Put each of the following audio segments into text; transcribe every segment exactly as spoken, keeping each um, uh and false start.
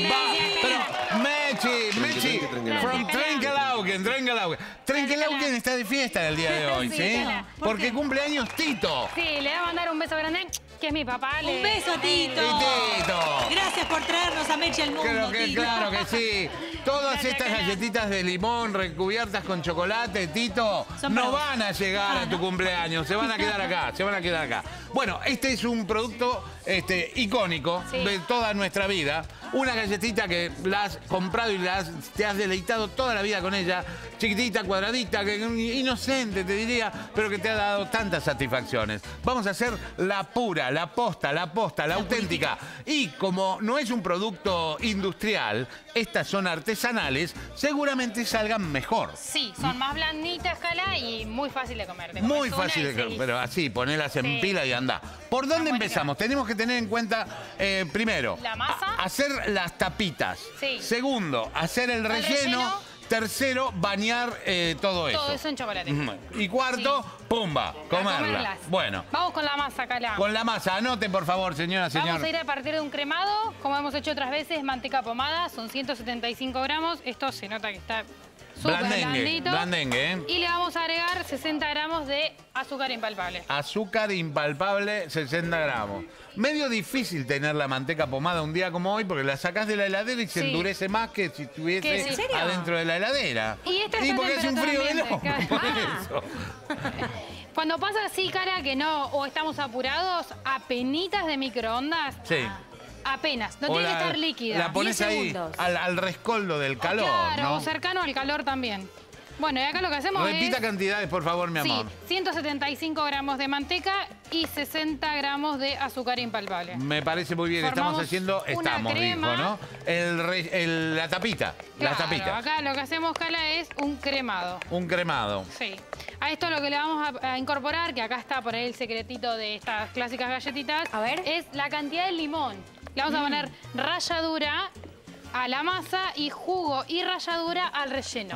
Pero, Mechi, Mechi, from Trenkelauken, Trenkelauken. Trenkelauken está de fiesta el día de hoy, ¿sí? Sí, Porque cumpleaños Tito. Sí, le voy a mandar un beso grande, que es mi papá. Le... Un beso, Tito. Y Tito. Gracias por traernos a Mechi al mundo, Creo que, Tito. claro que sí. Todas Gracias, estas Cala. galletitas de limón recubiertas con chocolate, Tito, Son no para vos. van a llegar Ah, a tu ¿no? cumpleaños. Se van a quedar acá, se van a quedar acá. Bueno, este es un producto este, icónico Sí. de toda nuestra vida. Una galletita que la has comprado y la has- te has deleitado toda la vida con ella. Chiquitita, cuadradita, que, inocente te diría, pero que te ha dado tantas satisfacciones. Vamos a hacer la pura, la posta, la posta, la, auténtica. Y como no es un producto industrial, estas son artesanales, seguramente salgan mejor. Sí, son más blanditas, Cala, y muy fácil de comer. Te Muy comes una fácil y de seguís. pero así, ponelas en Sí. pila y anda. ¿Por dónde buenísimo. empezamos? Tenemos que tener en cuenta, eh, primero, La masa. a- hacer las tapitas. Sí. Segundo, hacer el relleno. relleno. Tercero, bañar eh, todo eso. Todo eso en chocolate. Ujú. Y cuarto, pumba, A comerla. comerlas. Bueno, Vamos con la masa, Cala. con la masa, anoten por favor, señora, señor. Vamos a ir a partir de un cremado, como hemos hecho otras veces, manteca pomada, son ciento setenta y cinco gramos. Esto se nota que está súper Blandengue, blandito. blandengue, ¿eh? Y le vamos a agregar sesenta gramos de azúcar impalpable. Azúcar impalpable, sesenta gramos. Medio difícil tener la manteca pomada un día como hoy porque la sacás de la heladera y se Sí. endurece más que si estuviese ¿Qué? ¿En serio? adentro de la heladera. Y esta está en porque hace un frío de temperatura loco, por ambiente, eso. Cuando pasa así, Cara, que no, o estamos apurados, apenitas de microondas, Sí. apenas, no O tiene la- que estar líquida. La pones diez ahí segundos. al, al rescoldo del calor, Claro, ¿no? o cercano al calor también. Bueno, y acá lo que hacemos Repita es... cantidades, por favor, mi Sí, amor. ciento setenta y cinco gramos de manteca y sesenta gramos de azúcar impalpable. Me parece muy bien. Formamos Estamos haciendo, una estamos, crema. dijo, ¿no? El, re- el- la tapita, la Claro, tapita. acá lo que hacemos, Cala, es un cremado. Un cremado. Sí. A esto lo que le vamos a, a incorporar, que acá está por ahí el secretito de estas clásicas galletitas, A ver. es la cantidad de limón. Le vamos a poner ralladura a la masa y jugo y ralladura al relleno.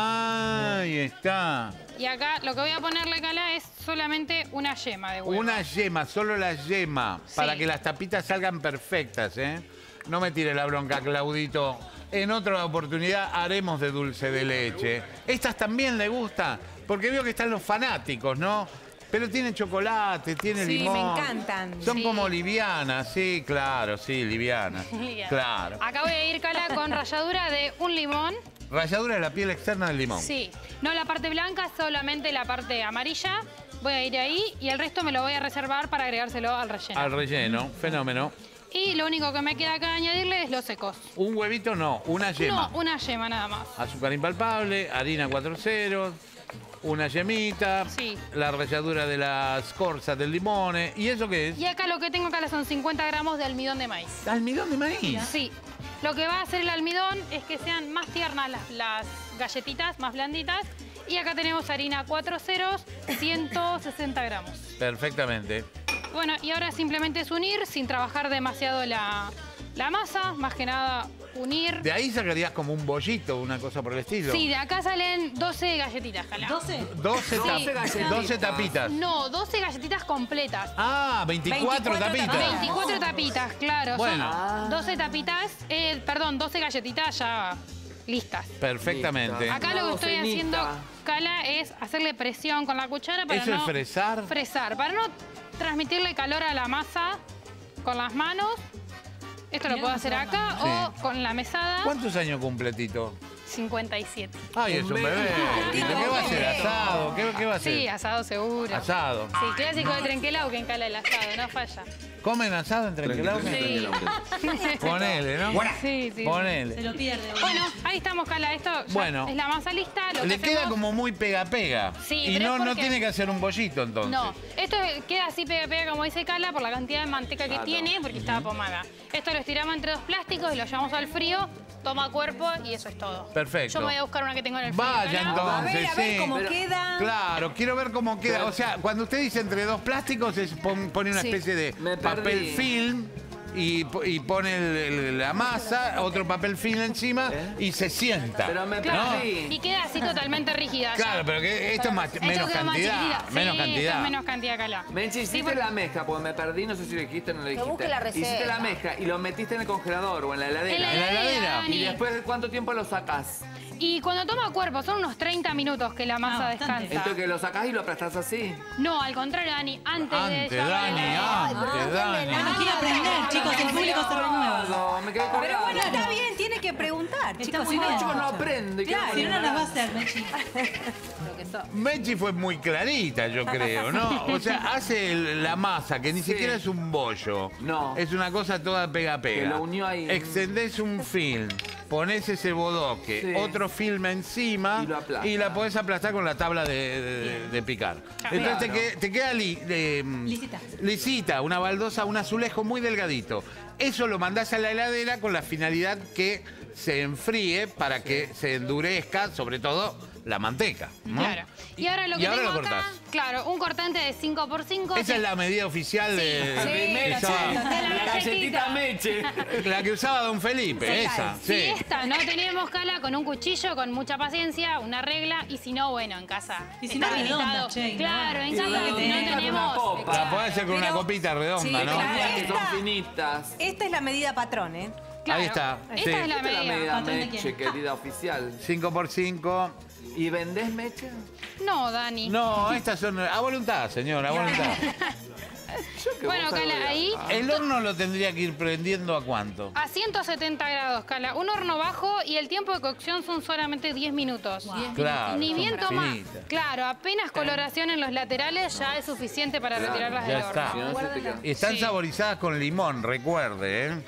Ah, ahí está. Y acá lo que voy a ponerle, Cala, es solamente una yema de huevo. Una yema, solo la yema, Sí. para que las tapitas salgan perfectas, ¿eh? No me tire la bronca, Claudito. En otra oportunidad haremos de dulce de leche. ¿Estas también le gusta? Porque veo que están los fanáticos, ¿no? Pero tienen chocolate, tienen Sí, limón. me encantan. Son Sí. como livianas, sí, claro, sí, livianas. Liviana. Claro. Acá voy a ir, Cala, con ralladura de un limón. Ralladura de la piel externa del limón. Sí, no la parte blanca, solamente la parte amarilla. Voy a ir ahí y el resto me lo voy a reservar para agregárselo al relleno. Al relleno, fenómeno. Y lo único que me queda acá añadirle es los secos. Un huevito no, una yema. No, una yema nada más. Azúcar impalpable, harina cuatro ceros, una yemita, Sí. la ralladura de las corzas del limón. ¿Y eso qué es? Y acá lo que tengo acá son cincuenta gramos de almidón de maíz. Almidón de maíz. Sí, lo que va a hacer el almidón es que sean más tiernas las, las galletitas, más blanditas. Y acá tenemos harina cuatro ceros, ciento sesenta gramos. Perfectamente. Bueno, y ahora simplemente es unir sin trabajar demasiado la, la masa, más que nada unir. De ahí sacarías como un bollito, una cosa por el estilo. Sí, de acá salen doce galletitas, Cala. ¿doce? doce, ta- Sí. galletitas. doce tapitas. No, doce galletitas completas. Ah, veinticuatro, veinticuatro tapitas. tapitas. veinticuatro tapitas, claro. Bueno. Son doce tapitas, eh, perdón, doce galletitas ya listas. Perfectamente. Acá lo que Una estoy docenita. haciendo, Cala, es hacerle presión con la cuchara para ¿Eso no... es fresar? Fresar, para no transmitirle calor a la masa con las manos. Esto lo Mirá puedo cómo se hacer va acá Sí. o con la mesada. ¿Cuántos años cumple Tito? cincuenta y siete. Ay, es un Un bebé. bebé. ¿Qué va a hacer? Bebé. ¿Asado? ¿Qué, qué va a hacer? Sí, asado seguro. Asado. Sí, clásico de Trenquelau que encala el asado, no falla. ¿Comen asado en Trenquelauquen? Sí. Ponele, ¿no? Sí, sí. Ponele. Se lo pierde. Bueno, ahí estamos, Cala. Esto ya Bueno. es la masa lista. Lo Le que queda hacemos- como muy pega-pega. Sí, y pero no, es no porque- tiene que hacer un bollito entonces. No, esto queda así pega pega como dice Cala por la cantidad de manteca que Claro. tiene porque estaba pomada. Esto lo estiramos entre dos plásticos y lo llevamos al frío, toma cuerpo y eso es todo. Perfecto. Yo me voy a buscar una que tengo en el frío. Vaya Cala. entonces, A ver, a ver sí. cómo Pero- queda. Claro, quiero ver cómo queda. O sea, cuando usted dice entre dos plásticos, es pon- pone una Sí. especie de Me papel perdí. film y, y pone el- el- la masa, otro papel film encima y se sienta. Pero me Claro, perdí. y queda así totalmente rígida. ya. Claro, pero que esto es más, Esto menos queda más cantidad. chiquitita. Menos Sí, cantidad. esto es menos cantidad, Cala. Menchi, hiciste Sí, porque- la mezcla, porque me perdí, no sé si lo dijiste o no lo dijiste. busque la receta. Hiciste la mezcla y lo metiste en el congelador o en la heladera. En la ¿En la heladera, heladera? Dani. ¿Y después de cuánto tiempo lo sacás? Y cuando toma cuerpo, son unos treinta minutos que la masa Ah, bastante. descansa. Entonces que lo sacás y lo aplastás así. No, al contrario, Dani, antes, Antes, de llamar a Dani, la- antes, Dani. Bueno, quiero aprender, chicos, el público se renueva. No, me quedé colgado. Pero bueno, está bien, tiene que preguntar, Está chicos. muy Si no, bien. Chico, no aprende. ¿qué Claro, Si no, no aprende? las va a hacer, Mechi. lo que sos. Mechi fue muy clarita, yo creo, ¿no? O sea, hace el- la masa, que ni Sí. siquiera es un bollo. No. Es una cosa toda pega-pega. Que lo unió ahí. Extendés un film, ponés ese bodoque, Sí. otro film encima Y lo aplastás. y la podés aplastar con la tabla de, de- de picar. Entonces te, Claro. que- te queda li- de- Lisita. lisita, una baldosa, un azulejo muy delgadito. Eso lo mandás a la heladera con la finalidad que se enfríe para que se endurezca, sobre todo la manteca. ¿no? Claro. Y ahora lo que Y ahora tengo lo acá, cortás. claro, un cortante de cinco por cinco. Esa es la medida oficial de, Sí, que sí, usaba- sí. de la La galletita galletita. Meche. la que usaba Don Felipe, Se esa. cae. Si Sí. esta no tenemos, Cala, con un cuchillo, con mucha paciencia, una regla, y si no, bueno, en casa. Y si está no, redonda, habilitado. che, Claro, en Y casa la no redondita con una tenemos. copa. La podés hacer con una Pero- copita redonda, Sí, ¿no? claro. Las que son Esta- finitas. Esta es la medida patrón, ¿eh? Claro, Ahí está, Esta sí. es la Esta es la medida. medida ¿Patrón de Meche, quién? querida oficial. cinco por cinco. ¿Y vendés Meche? No, Dani. No, estas son a voluntad, señor, a voluntad. Yo que Bueno, vos Cala, sabés. ahí El horno lo tendría que ir prendiendo a cuánto. a ciento setenta grados, Cala. Un horno bajo y el tiempo de cocción son solamente diez minutos. Claro, Ni son bien toma. finitas. Claro, apenas coloración en los laterales ya es suficiente para Claro, retirarlas ya del horno. está. Si no se te queda. Están Sí. saborizadas con limón, recuerde, ¿eh?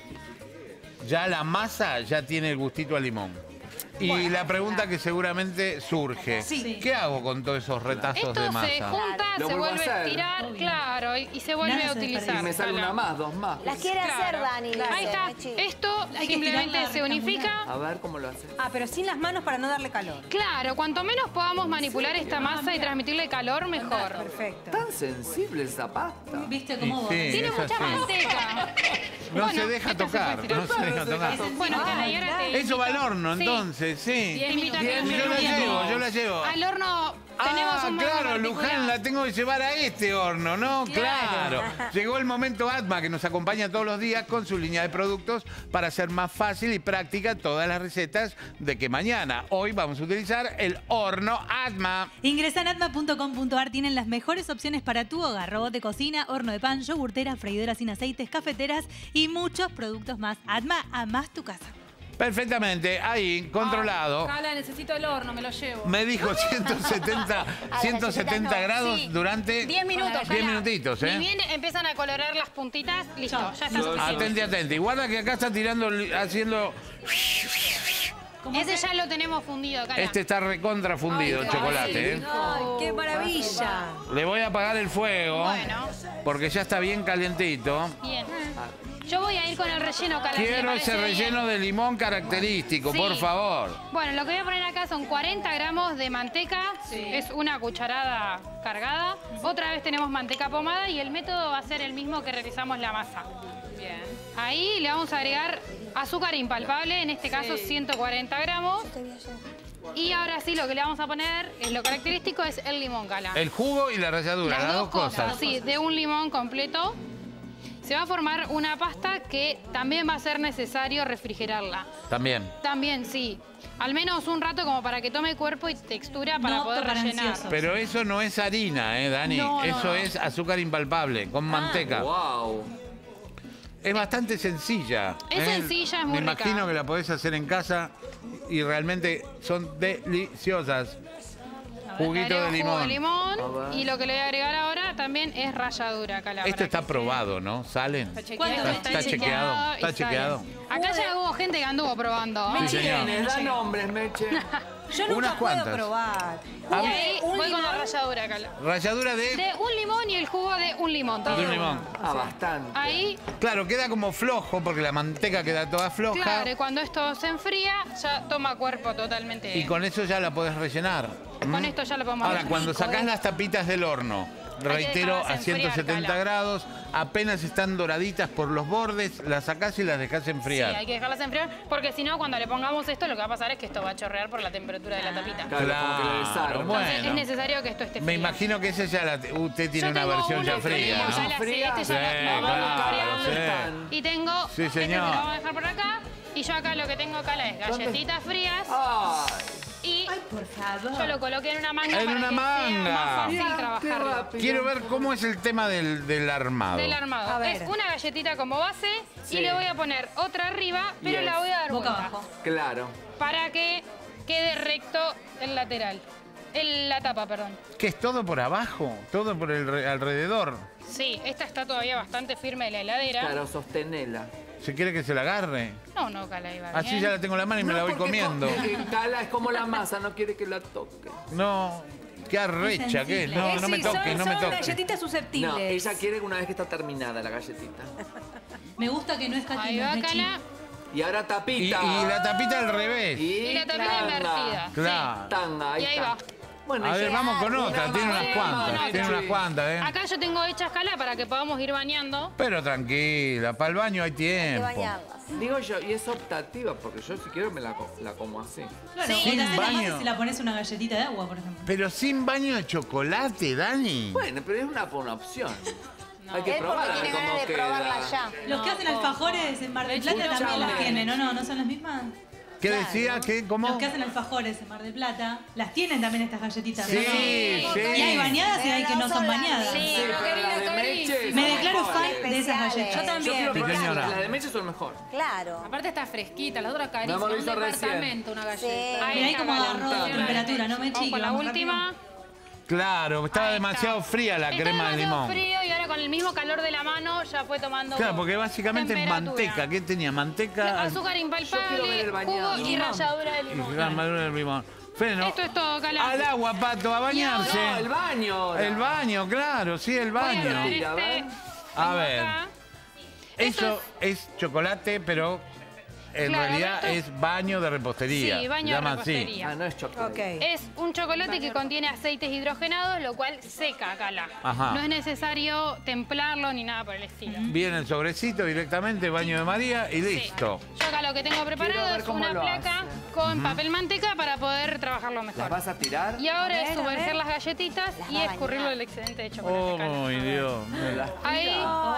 Ya la masa ya tiene el gustito a limón. Y la pregunta que seguramente surge, Sí. ¿qué hago con todos esos retazos Esto de se masa? junta, Lo se vuelvo a vuelve a hacer. estirar, Obvio. claro, y, y se vuelve Nada a se utilizar. desperdicia. Y me sale Cala. una más, dos más. Las quiere Claro. hacer, Dani. las Ahí hace, está. Mechi. Esto Hay que simplemente estirarla se unifica. A ver cómo lo haces. Ah, pero sin las manos para no darle calor. Claro, cuanto menos podamos manipular esta masa y transmitirle calor, mejor. Perfecto. Tan sensible esa pasta. ¿Viste cómo vos? Sí. Tiene es mucha así. manteca. No Bueno, se deja esto se tocar, puede no se estirar. deja tocar. Bueno, Cala, y ahora te Eso va al invito- horno, Sí. entonces, sí. Te invito a que Diez me Yo la minutos. llevo, yo la llevo. Al horno tenemos Ah, un modo claro, particular. Luján la tengo que llevar a este horno, ¿no? Claro. Llegó el momento Atma, que nos acompaña todos los días con su línea de productos para hacer más fácil y práctica todas las recetas de que mañana. Hoy vamos a utilizar el horno Atma. Ingresa en atma punto com punto ar, tienen las mejores opciones para tu hogar. Robot de cocina, horno de pan, yogurtera, freidoras sin aceites, cafeteras y muchos productos más. Atma, amás tu casa. Perfectamente, ahí, controlado. Cala, necesito el horno, me lo llevo. Me dijo ciento setenta, ciento setenta grados Sí. durante diez minutos, diez Cala. minutitos, ¿eh? Ni bien empiezan a colorar las puntitas, listo, Chao. ya está Los- suficiente. Atente, atente. Y guarda que acá está tirando, haciendo... Ese ya lo tenemos fundido, Cala. Este está recontra fundido el chocolate, ¿eh? Ay, qué maravilla. Le voy a apagar el fuego. Bueno. Porque ya está bien calientito. Bien. Yo voy a ir con el relleno, Cala. si le Quiero parece ese bien. relleno de limón característico, Sí. por favor. Bueno, lo que voy a poner acá son cuarenta gramos de manteca, es una cucharada cargada. Otra vez tenemos manteca pomada y el método va a ser el mismo que realizamos la masa. Bien. Ahí le vamos a agregar azúcar impalpable, en este caso ciento cuarenta gramos. Y ahora sí, lo que le vamos a poner, es lo característico, es el limón, Cala. El jugo y la ralladura, las, dos cosas. Sí, de un limón completo. Se va a formar una pasta que también va a ser necesario refrigerarla. También. También, sí. Al menos un rato como para que tome cuerpo y textura para No poder tocar rellenar. ansioso. Pero eso no es harina, ¿eh, Dani? No, no, eso no. es azúcar impalpable, con manteca. Wow. Es bastante sencilla. Es ¿eh? sencilla, es muy Me rica. imagino que la podés hacer en casa y realmente son deliciosas. Le Juguito agrego de jugo de limón. limón. A ver. Y lo que le voy a agregar ahora también es ralladura, Cala. Esto para está que probado, ¿no? ¿Salen? se- ¿Cuánto Está, está está chequeado? chequeado. ¿Está y sale. chequeado? Acá ya hubo gente que anduvo probando. Sí, señor. ¿Quiénes? Da nombres, Meche. Yo nunca Unas puedo cuantas. probar. A Y ver. ahí Un voy con la limón. ralladura, Cala. Ralladura de... De un limón y el jugo de un limón. todo. De un limón. Ah, bastante. Ahí, Claro, queda como flojo porque la manteca queda toda floja. claro, y cuando esto se enfría, ya toma cuerpo totalmente. Y con eso ya la podés rellenar. Con ¿Mm? esto ya lo podemos Ahora, rellenar. cuando sacás las tapitas del horno, reitero, dejarlas a enfriar, ciento setenta Cala. grados, apenas están doraditas por los bordes, las sacás y las dejás enfriar. Sí, hay que dejarlas enfriar, porque si no, cuando le pongamos esto, lo que va a pasar es que esto va a chorrear por la temperatura de la tapita. Claro, como que le desarma. bueno. Entonces, es necesario que esto esté frío. Me imagino que esa ya la, usted tiene Yo una tengo versión uno ya que fría, tengo ¿no? ya la- sí, este Sí, ya lo vamos claro, enfriando. sí. Y tengo, Sí, este señor. que lo vamos a dejar por acá. Y yo acá lo que tengo acá es galletitas frías. Ay, Y Por favor. yo lo coloqué en una manga En para una que sea manga. más fácil qué trabajarlo. rápido. Quiero ver cómo es el tema del, del armado. Del armado. A ver. Es una galletita como base Sí. y le voy a poner otra arriba, pero Yes. la voy a dar Boca vuelta. abajo. Claro. Para que quede recto el lateral. El, la tapa, perdón. ¿Qué es todo por abajo? ¿Todo por el re- alrededor? Sí, esta está todavía bastante firme de la heladera. Claro, sostenela. ¿Se quiere que se la agarre? No, no, Cala, iba Así bien. ya la tengo en la mano y me No, la voy porque comiendo. co- eh, Cala es como la masa, no quiere que la toque. No, qué arrecha, ¿qué? No, Eh, no me sí, toques, son, no me son toques. galletitas susceptibles. No, ella quiere una vez que está terminada la galletita. Me gusta que no es Ahí va, Mechi. Cala. Y ahora Y, tapita. y la tapita al revés. Y la tapita tanga. invertida. Claro. Tanga, ahí, Y ahí está. va. Bueno, A y ver, ya- vamos con otra. Tiene unas Sí, cuantas, con tiene otra. unas cuantas, ¿eh? Acá yo tengo hecha escala para que podamos ir bañando. Pero tranquila, para el baño hay tiempo. Digo yo, y es optativa, porque yo si quiero me la, co- la como así. Claro, Sí, o te haces la baño. masa y se la pones una galletita de agua, por ejemplo. Pero sin baño de chocolate, Dani. Bueno, pero es una buena opción. Hay que Él porque probarla tiene cómo ganas de queda. probarla ya. Los que hacen alfajores en Mar del Plata también Escúchame. las tienen, ¿no? ¿No? ¿No son las mismas? ¿Qué decía? ¿Qué? ¿Cómo? Los que hacen alfajores en Mar del Plata las tienen también estas galletitas. Sí, ¿no? sí. Y hay bañadas y hay que no son bañadas. Sí, Sí, no, pero querida, las de Meche carísimo. Me son declaro fan mejores. de esas galletas. Yo Yo también. quiero Sí, probar, señora. las de Meche son mejor. Claro. Aparte está fresquita, la otra carísima. Mi amor, lo Un hizo recién. departamento, una galleta. Ahí Mira ahí está, como Cala. agarró Vamos temperatura, ¿no, Mechi? Vamos con la Vamos última. Claro, estaba Ahí demasiado está. fría la Está crema de demasiado limón. frío y ahora con el mismo calor de la mano ya fue tomando Claro, porque básicamente es temperatura. manteca. ¿Qué tenía? Manteca. Azúcar Yo quiero ver impalpable, el bañado. jugo y ralladura de Y limón. la madura del limón. Freno. Esto es todo, Cala. Al agua, Pato, a bañarse. No, el baño. ahora. El baño, claro, sí, el Voy a baño. poner Mira, este. ¿ven? A Tengo ver. acá. Eso es chocolate, pero en Claro, realidad esto- es baño de repostería. Sí, baño de Llama así. repostería. Ah, no es chocolate. Ok. Es un chocolate que contiene aceites hidrogenados, lo cual seca, Cala. Ajá. No es necesario templarlo ni nada por el estilo. Viene el sobrecito directamente, baño de María y Sí. listo. Yo acá lo que tengo preparado Quiero ver es cómo una lo placa hace. con papel manteca para poder trabajarlo ¿Las mejor. vas a tirar? Y ahora A es ver, a sumerger ver. las galletitas y va a escurrirlo bañar. el excedente de chocolate. Oh, Cala. mi Dios. Ahí.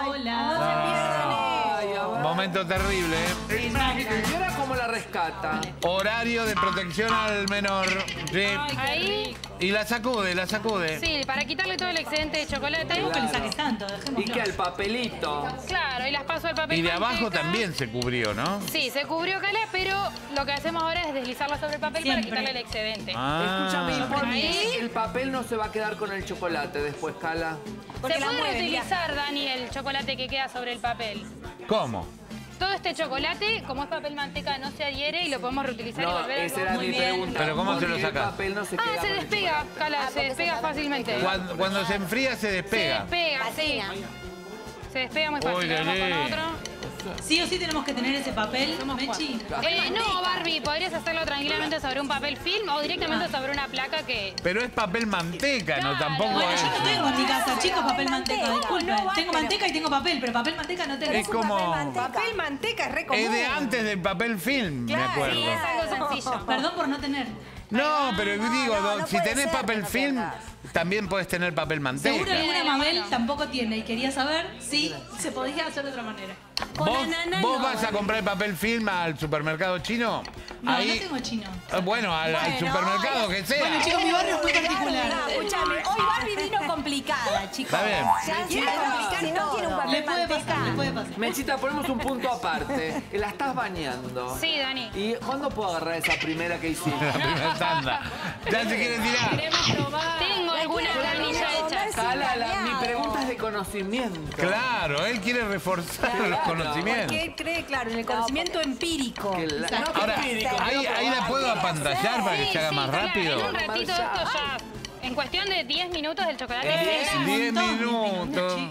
Hola. Ay, a ver. Momento terrible, ¿eh? ¿Y ahora cómo la rescata? Horario de protección al menor. Sí. Ahí. Y la sacude, la sacude. Sí, para quitarle todo el excedente de chocolate. No que le saques tanto, ¿Y dejémoslo. qué? El papelito. Claro, y las paso al papel Y de abajo manteca. también se cubrió, ¿no? Sí, se cubrió, Cala, pero lo que hacemos ahora es deslizarla sobre el papel Siempre. para quitarle el excedente. Ah. Escúchame, ¿por Ahí. qué el papel no se va a quedar con el chocolate después, Cala? Porque Se la puede mueven, reutilizar, Dani, el chocolate que queda sobre el papel. ¿Cómo? Todo este chocolate, como es papel manteca, no se adhiere y lo podemos reutilizar y No, volver a esa era Muy mi bien. pregunta. Pero ¿cómo ¿Por se lo qué sacás? el papel no se queda Ah, se con el despega, chocolate? Cala, se despega fácilmente. Cuando, cuando se enfría se Se despega. despega, sí. Patina. Se despega muy fácil. Uy, Vamos con Lelé. otro. Sí o sí tenemos que tener ese papel, Mechi. Eh, no, Barbie, podrías hacerlo tranquilamente sobre un papel film o directamente sobre una placa que... Pero es papel manteca, no Claro. tampoco Bueno, es. yo no tengo en mi casa, chicos, papel manteca, manteca, disculpen. no va, Tengo pero- manteca y tengo papel, pero papel manteca no tengo. Es como. Papel manteca es re común. Es de antes del papel film, me Claro, acuerdo. Sí, es algo sencillo. Perdón por no tener. No, pero digo, no, don- no si puede tenés ser que papel no film, tengas. también podés tener papel Seguro manteca. alguna Mabel tampoco tiene y quería saber si se podía hacer de otra manera. Con ¿Vos, ananá vos no. vas a comprar papel film al supermercado chino? No, Ahí, no tengo chino. Eh, Bueno, al, al Bueno, supermercado ay, que sea. Bueno, chicos, mi barrio es muy Claro, particular. no, escúchame, hoy Barbie vino complicada, chicos. Está bien. Ya quiere complicar si no tiene un Le papel puede manteca. pasar, le puede pasar. Mechita, ponemos un punto aparte. La estás bañando. Sí, Dani. ¿Y cuándo puedo agarrar esa primera que hiciste? La primera tanda. Ya se quiere tirar. Queremos probar. Tengo algunas canillas hechas. Cala, la- mi pregunta es de conocimiento. Claro, él quiere reforzar los Claro, conocimientos. Porque él cree, claro, en el conocimiento empírico. Que la- no, que Ahora, empírico, ahí, quiero ahí la probar. puedo apantallar para que Sí, se haga sí, más Cala, rápido. En un ratito esto ya... En cuestión de diez minutos el chocolate En queda. diez un montón, minutos. chicos.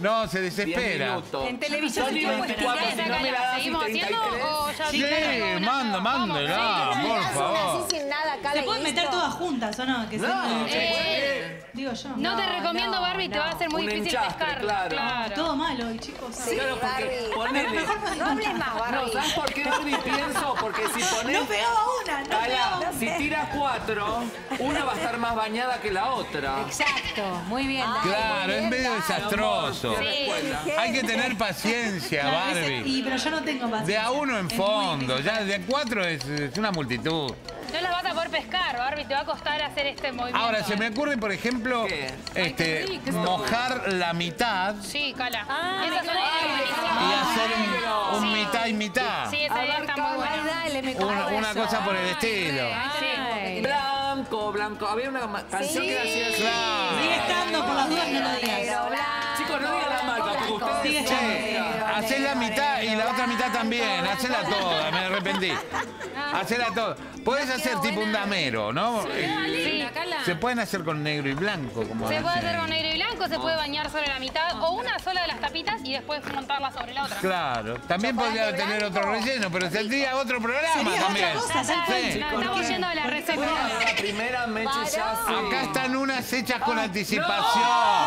No, se diez desespera. minutos. En televisión Son se diez puede cuatro, explicar. si no me la das ¿Seguimos en haciendo treinta y tres. o ya Sí, tenemos una? manda, mándela, por Así favor. sin nada, Cala, Se y pueden meter listo. todas juntas, ¿o no? Que No, son- Eh, Digo yo. no te No, recomiendo, no, Barbie, te va a ser muy Un difícil enchastre, pescar. claro. Todo malo hoy, chicos. Sí, Claro, porque Barbie. ponele. No hables más, No, Barbie. ¿sabes por qué Barbie pienso? Porque si pones. No pegaba una, no Cala, pegaba. si tiras cuatro, una va a estar más bañada que la otra. Exacto, muy bien. Dani. Claro, es medio desastroso. Sí. Hay que tener paciencia, Claro, ese- Barbie. y, pero yo no tengo paciencia. De a uno en Es muy fondo, difícil. ya de a cuatro es, es una multitud. No las vas a poder pescar, Barbie, te va a costar hacer este movimiento. Ahora, se me ocurre, por ejemplo, ¿Qué? este, mojar la mitad Sí, Cala. Ah, Esa es una y idea hacer un, un mitad y mitad. Sí, esa idea está muy Ay, buena. dale, me Una, copa una eso. cosa por el estilo. Ay. Blanco, blanco. Había una ma- canción que decía así. Claro. Sigue estando, por las dudas no lo digas. Negro, blanco. Chicos, no digan la marca, porque ustedes Sigue son- estando. Hacé la mitad y la otra mitad también. Hacela toda, me arrepentí. Hacela toda. Podés hacer tipo un damero, ¿no? Eh, Sí. Se pueden hacer con negro y blanco, como Se puede hacen. hacer con negro y blanco, se puede bañar sobre la mitad o una sola de las tapitas y después montarla sobre la otra. Claro, también podría tener otro relleno, pero tendría otro programa Sería otra también. cosa, hacer Está- Sí. Estamos yendo a la receta. La primera Meche ya se... Acá están unas hechas con anticipación.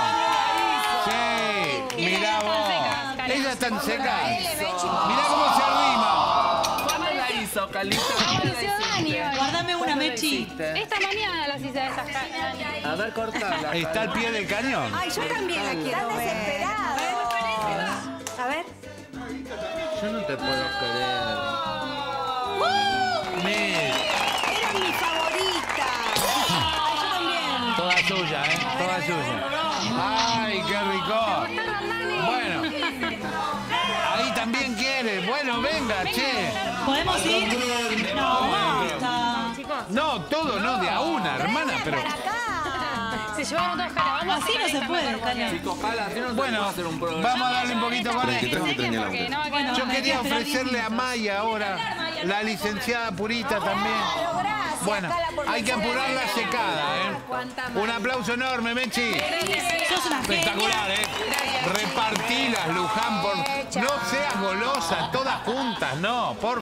Sí, mirá Ellas están vos. secas, Cala. Ellas están secas. Mirá cómo se arrima. ¿Cuándo la hizo, Calita? Apareció Dani hoy. Guardame una, Mechi. Esta mañana las hice a esas Dani. A ver, cortala. Está al pie del cañón. Ay, yo también la quiero Están ver. desesperados. A ver. Yo no te puedo creer. Mira, Era mi favorita. Ay, yo también. toda suya, ¿eh? Toda suya. Ay, qué rico. Bueno, ahí también quiere. Bueno, venga, che. ¿Podemos ir? No, basta. No, todo no, de a una, hermana, pero... Se llevaron dos Cala. Vamos a Así no sacar se esta puede, mejor, porque- Cala. Chicos, Cala, si no se Bueno, puede hacer un programa. vamos a darle un poquito con Que esto. se sequen porque no va a quedar Bueno, Yo nada. quería Hay que esperar ofrecerle diez a minutos. Maya ahora, la licenciada Purita también. Gracias, Bueno, Cala, por hay que apurar la secada, ¿eh? Un aplauso enorme, Mechi. Sos una Espectacular, ¿eh? Repartilas, Luján, por... No seas golosa, todas juntas, no, por